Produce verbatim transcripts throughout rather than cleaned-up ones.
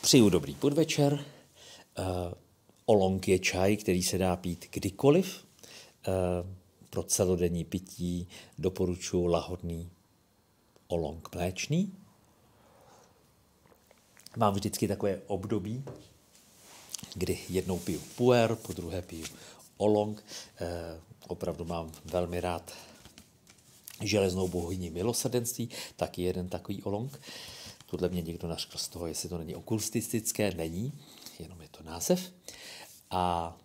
Přeju dobrý podvečer. Uh, Olong je čaj, který se dá pít kdykoliv. Uh, pro celodenní pití doporučuji lahodný olong mléčný. Mám vždycky takové období, kdy jednou piju puer, po druhé piju olong. Uh, opravdu mám velmi rád železnou bohyni milosrdenství, taky jeden takový olong. Tudle mě někdo nařkl z toho, jestli to není okultistické, není, jenom je to název. A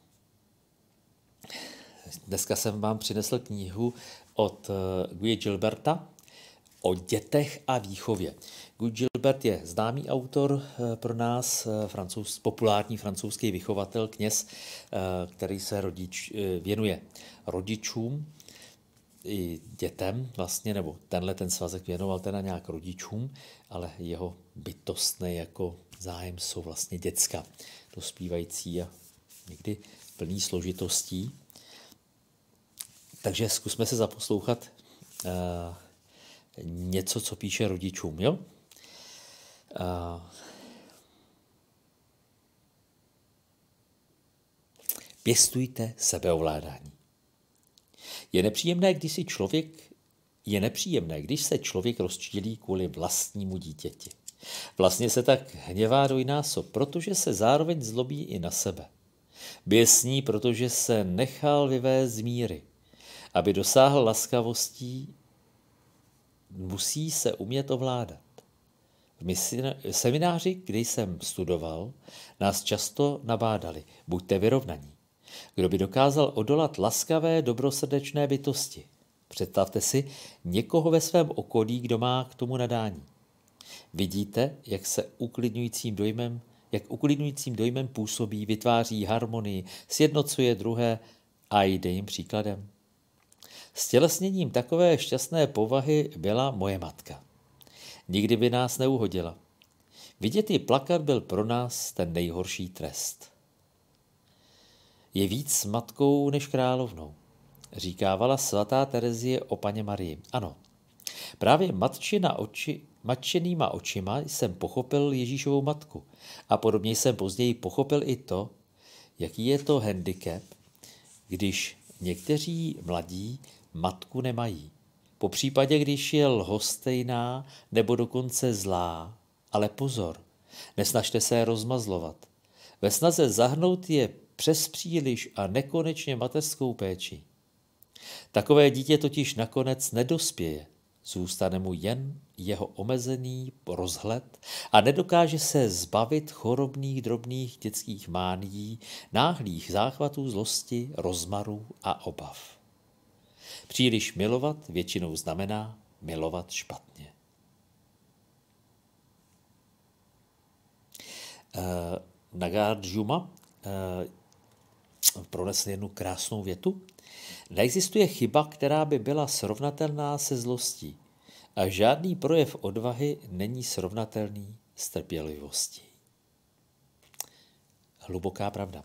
dneska jsem vám přinesl knihu od Guy Gilberta o dětech a výchově. Guy Gilbert je známý autor pro nás, francouz, populární francouzský vychovatel, kněz, který se rodič, věnuje rodičům i dětem vlastně, nebo tenhle ten svazek věnoval teda nějak rodičům, ale jeho bytostné jako zájem jsou vlastně děcka, dospívající a někdy plný složitostí. Takže zkusme se zaposlouchat uh, něco, co píše rodičům, jo? Uh, pěstujte sebeovládání. Je nepříjemné, když si člověk, je nepříjemné, když se člověk rozčílí kvůli vlastnímu dítěti. Vlastně se tak hněvá dvojnásob, protože se zároveň zlobí i na sebe. Běsní, protože se nechal vyvést z míry. Aby dosáhl laskavostí, musí se umět ovládat. V semináři, kde jsem studoval, nás často nabádali. Buďte vyrovnaní. Kdo by dokázal odolat laskavé, dobrosrdečné bytosti? Představte si někoho ve svém okolí, kdo má k tomu nadání. Vidíte, jak se uklidňujícím dojmem, jak uklidňujícím dojmem působí, vytváří harmonii, sjednocuje druhé a jde jim příkladem. Stělesněním takové šťastné povahy byla moje matka. Nikdy by nás neuhodila. Vidět ji plakat byl pro nás ten nejhorší trest. Je víc matkou než královnou, říkávala svatá Terezie o paně Marii. Ano, právě matčina oči, matčenýma očima jsem pochopil Ježíšovu matku a podobně jsem později pochopil i to, jaký je to handicap, když někteří mladí matku nemají. Po případě, když je lhostejná nebo dokonce zlá, ale pozor, nesnažte se rozmazlovat. Ve snaze zahnout je přes příliš a nekonečně mateřskou péči. Takové dítě totiž nakonec nedospěje, zůstane mu jen jeho omezený rozhled a nedokáže se zbavit chorobných drobných dětských mánií, náhlých záchvatů zlosti, rozmaru a obav. Příliš milovat většinou znamená milovat špatně. Uh, Nagarjuna uh, pronesl jednu krásnou větu. Neexistuje chyba, která by byla srovnatelná se zlostí a žádný projev odvahy není srovnatelný s trpělivostí. Hluboká pravda.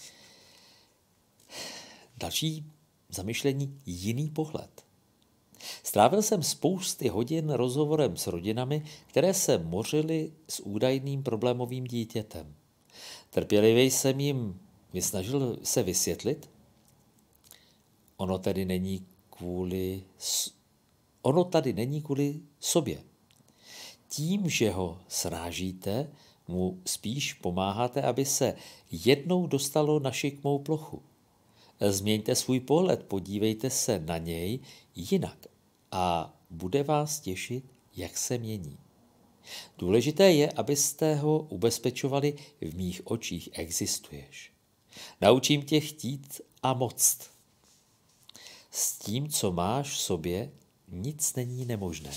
Další zamyšlení, jiný pohled. Strávil jsem spousty hodin rozhovorem s rodinami, které se mořily s údajným problémovým dítětem. Trpělivě jsem jim vysnažil se vysvětlit, ono tady není kvůli, ono tady není kvůli sobě. Tím, že ho srážíte, mu spíš pomáháte, aby se jednou dostalo na šikmou plochu. Změňte svůj pohled, podívejte se na něj jinak a bude vás těšit, jak se mění. Důležité je, abyste ho ubezpečovali, v mých očích existuješ. Naučím tě chtít a moct. S tím, co máš v sobě, nic není nemožné.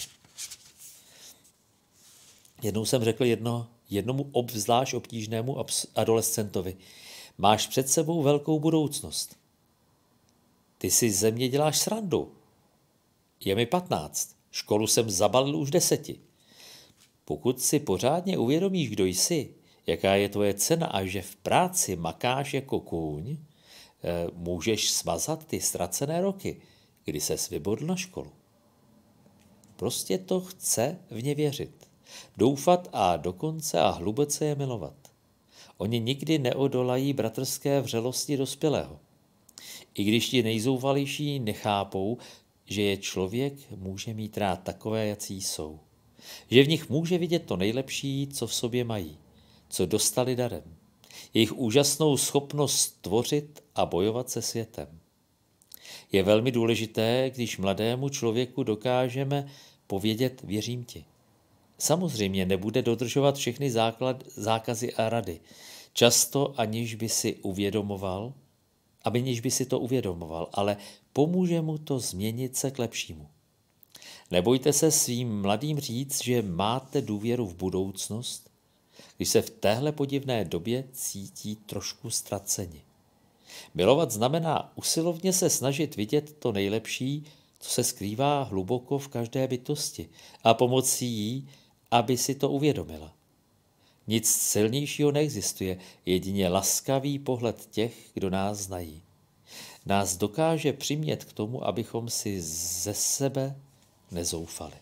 Jednou jsem řekl jedno, jednomu obzvlášť obtížnému adolescentovi, máš před sebou velkou budoucnost. Ty si ze mě děláš srandu. Je mi patnáct, školu jsem zabalil už deseti. Pokud si pořádně uvědomíš, kdo jsi, jaká je tvoje cena a že v práci makáš jako kůň, můžeš smazat ty ztracené roky, kdy ses vybodl na školu. Prostě to chce v ně věřit. Doufat a dokonce a hluboce je milovat. Oni nikdy neodolají bratrské vřelosti dospělého. I když ti nejzouvalejší nechápou, že je člověk může mít rád takové, jací jsou. Že v nich může vidět to nejlepší, co v sobě mají, co dostali darem. Jejich úžasnou schopnost tvořit a bojovat se světem. Je velmi důležité, když mladému člověku dokážeme povědět věřím ti. Samozřejmě nebude dodržovat všechny základ, zákazy a rady. Často aniž by si uvědomoval, aby niž by si to uvědomoval, ale pomůže mu to změnit se k lepšímu. Nebojte se svým mladým říct, že máte důvěru v budoucnost, když se v téhle podivné době cítí trošku ztraceni. Milovat znamená usilovně se snažit vidět to nejlepší, co se skrývá hluboko v každé bytosti a pomocí jí, aby si to uvědomila. Nic silnějšího neexistuje, jedině laskavý pohled těch, kdo nás znají. Nás dokáže přimět k tomu, abychom si ze sebe nezoufali.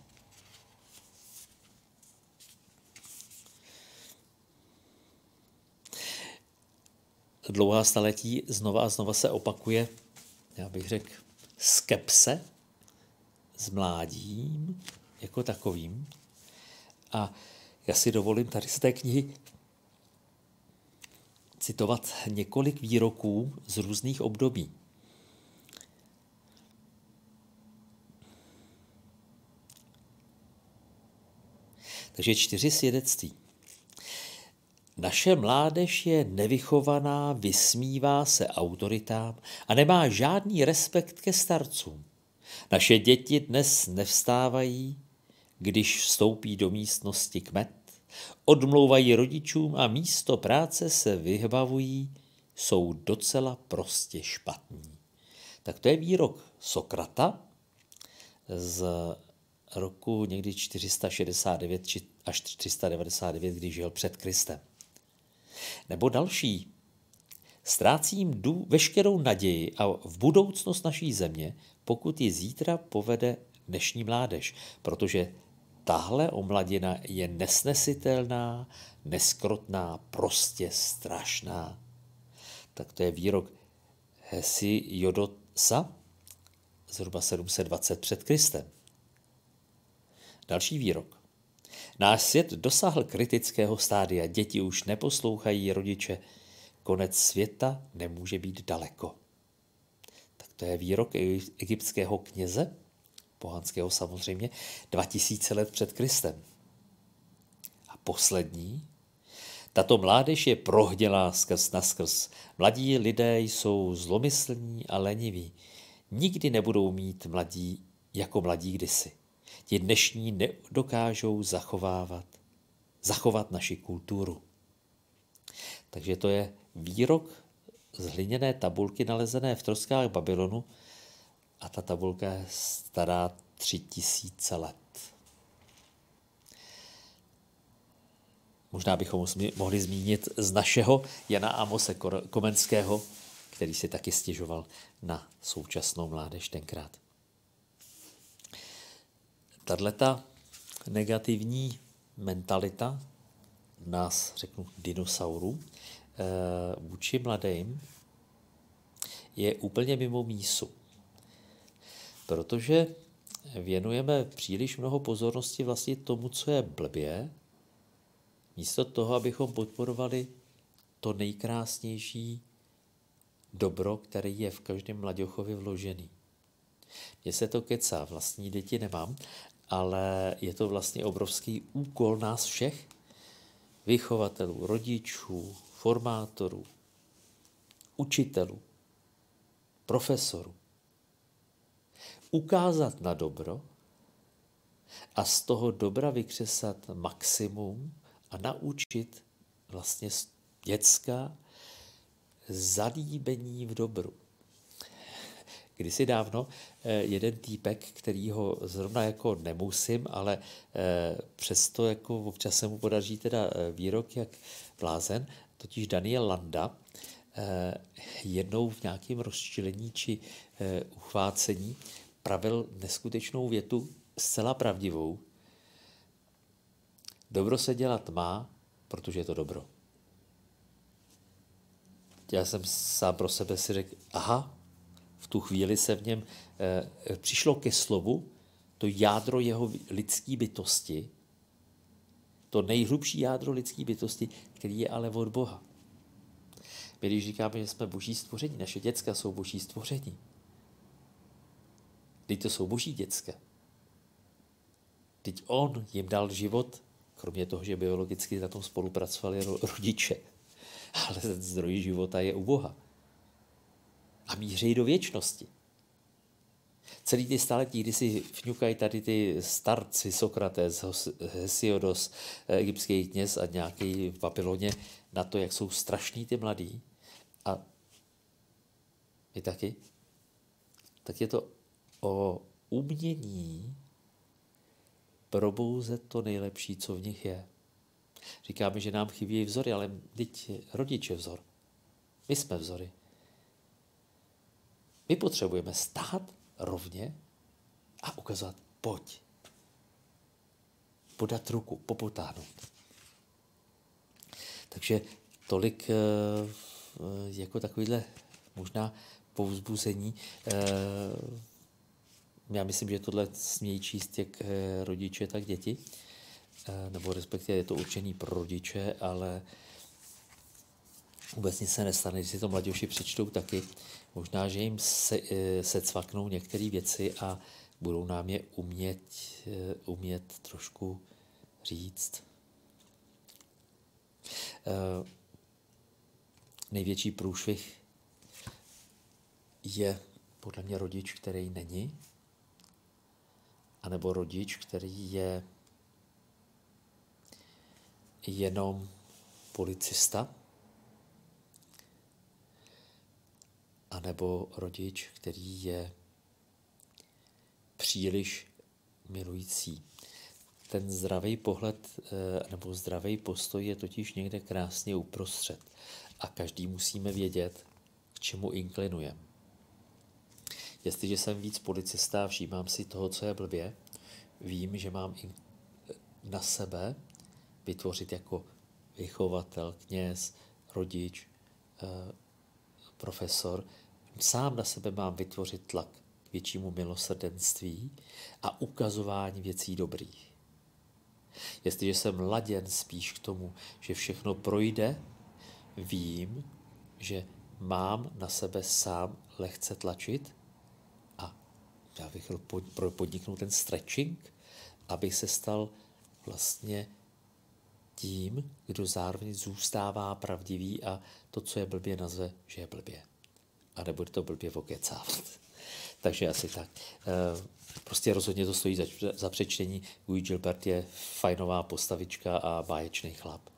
Dlouhá staletí znova a znova se opakuje, já bych řekl, skepse s mládím jako takovým. A já si dovolím tady z té knihy citovat několik výroků z různých období. Takže čtyři svědectví. Naše mládež je nevychovaná, vysmívá se autoritám a nemá žádný respekt ke starcům. Naše děti dnes nevstávají, když vstoupí do místnosti kmet, odmlouvají rodičům a místo práce se vybavují, jsou docela prostě špatní. Tak to je výrok Sokrata z roku někdy čtyři sta šedesát devět až tři sta devadesát devět, když žil před Kristem. Nebo další. Ztrácím dů, veškerou naději a v budoucnost naší země, pokud ji zítra povede dnešní mládež, protože tahle omladina je nesnesitelná, neskrotná, prostě strašná. Tak to je výrok Hesiodosa, zhruba sedm set dvacet před Kristem. Další výrok. Náš svět dosáhl kritického stádia, děti už neposlouchají rodiče, konec světa nemůže být daleko. Tak to je výrok egyptského kněze, pohanského samozřejmě, dva tisíce let před Kristem. A poslední. Tato mládež je prohnělá skrz naskrz. Mladí lidé jsou zlomyslní a leniví. Nikdy nebudou mít mladí jako mladí kdysi. Ti dnešní nedokážou zachovávat, zachovat naši kulturu. Takže to je výrok z hliněné tabulky nalezené v troskách Babylonu a ta tabulka je stará tři tisíce let. Možná bychom mohli zmínit z našeho Jana Amose Komenského, který si taky stěžoval na současnou mládež tenkrát. Tato negativní mentalita nás, řeknu, dinosaurů vůči mladým je úplně mimo mísu. Protože věnujeme příliš mnoho pozornosti vlastně tomu, co je blbě, místo toho, abychom podporovali to nejkrásnější dobro, který je v každém mladěchovi vložený. Mně se to kecá, vlastní děti nemám, ale je to vlastně obrovský úkol nás všech, vychovatelů, rodičů, formátorů, učitelů, profesorů. Ukázat na dobro a z toho dobra vykřesat maximum a naučit vlastně děcka zalíbení v dobru. Kdysi dávno jeden týpek, který ho zrovna jako nemusím, ale přesto jako občas se mu podaří teda výrok jak blázen, totiž Daniel Landa, jednou v nějakém rozčilení či uchvácení pravil neskutečnou větu, zcela pravdivou. Dobro se dělat má, protože je to dobro. Já jsem sám pro sebe si řekl, aha, v tu chvíli se v něm e, přišlo ke slovu to jádro jeho lidské bytosti, to nejhlubší jádro lidské bytosti, který je ale od Boha. My když říkáme, že jsme boží stvoření, naše děcka jsou boží stvoření. Teď to jsou boží děcka. Teď on jim dal život, kromě toho, že biologicky na tom spolupracovali rodiče. Ale ten zdroj života je u Boha. A míří do věčnosti. Celý ty staletí, kdy si fňukají tady ty starci, Sokrates, Hesiodos, egyptský kněz a nějaký v Babyloně, na to, jak jsou strašní ty mladí. A my taky. Tak je to o umění probouzet to nejlepší, co v nich je. Říkáme, že nám chybí vzory, ale teď rodič je vzor. My jsme vzory. My potřebujeme stát rovně a ukazovat, pojď. Podat ruku, popotáhnout. Takže tolik jako takovýhle možná povzbuzení. Já myslím, že tohle smějí číst jak rodiče, tak děti. Nebo respektive je to určený pro rodiče, ale vůbec nic se nestane, když si to mladěši přečtou taky. Možná, že jim se, se cvaknou některé věci a budou nám je umět, umět trošku říct. Největší průšvih je podle mě rodič, který není, anebo rodič, který je jenom policista, anebo rodič, který je příliš milující. Ten zdravý pohled nebo zdravý postoj je totiž někde krásně uprostřed a každý musíme vědět, k čemu inklinujeme. Jestliže jsem víc policista a všímám si toho, co je blbě, vím, že mám i na sebe vytvořit jako vychovatel, kněz, rodič, profesor, sám na sebe mám vytvořit tlak k většímu milosrdenství a ukazování věcí dobrých. Jestliže jsem laděn spíš k tomu, že všechno projde, vím, že mám na sebe sám lehce tlačit a já bych chtěl podniknout ten stretching, abych se stal vlastně tím, kdo zároveň zůstává pravdivý a to, co je blbě, nazve, že je blbě. A nebude to blbě okecávat. Takže asi tak. Prostě rozhodně to stojí za, za přečtení. Guy Gilbert je fajnová postavička a báječný chlap.